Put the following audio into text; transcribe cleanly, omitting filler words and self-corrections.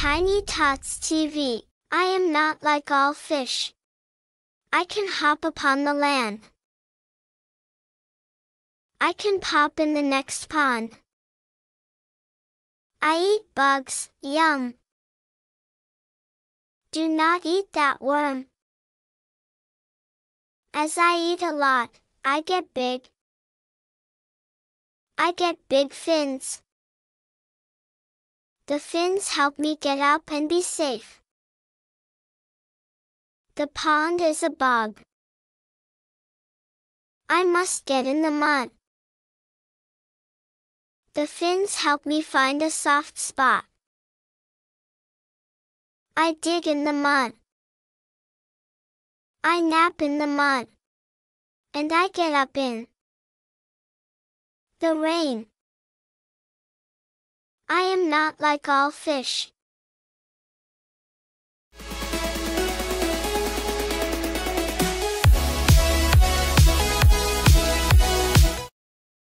Tiny Tots TV. I am not like all fish. I can hop upon the land. I can pop in the next pond. I eat bugs, yum. Do not eat that worm. As I eat a lot, I get big. I get big fins. The fins help me get up and be safe. The pond is a bog. I must get in the mud. The fins help me find a soft spot. I dig in the mud. I nap in the mud. And I get up in the rain. I am not like all fish.